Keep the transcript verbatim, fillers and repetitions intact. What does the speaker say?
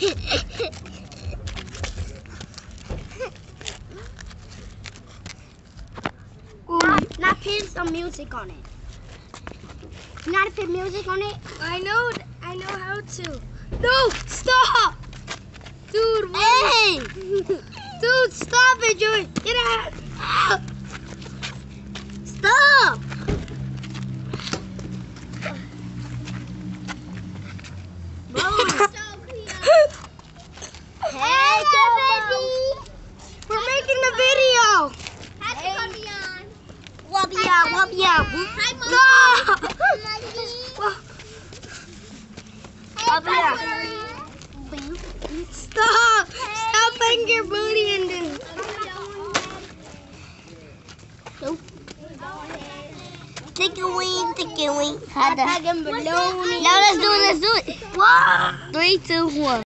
Now, now put some music on it. You know how to put music on it? I know, I know how to. No, stop! Dude, what? Hey! Dude, stop it, Joey. Get out. Stop! Hey, baby! We're making a video. Hey. Wabia, wabia. Stop! Wabia. Stop! Stop putting your booty in this. Take a wing, take a wing. Had I'm baloney. Now let's do it, let's do it. Wow. Three, two, one.